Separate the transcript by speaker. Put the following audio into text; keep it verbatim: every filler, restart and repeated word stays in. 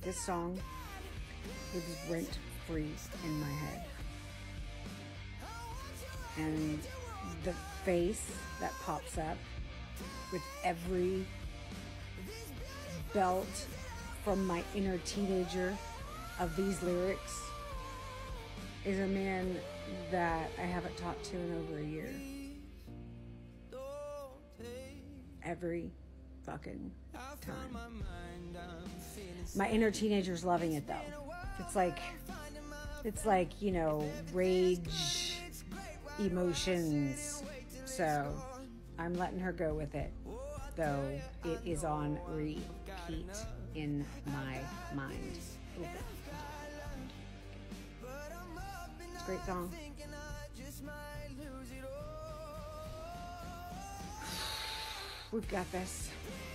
Speaker 1: this song lives rent free in my head. And the face that pops up with every belt from my inner teenager of these lyrics is a man that I haven't talked to in over a year. Every fucking time. My inner teenager's loving it though. It's like, it's like, you know, rage emotions. So I'm letting her go with it, though it is on repeat in my mind. It's a great song. We've got this.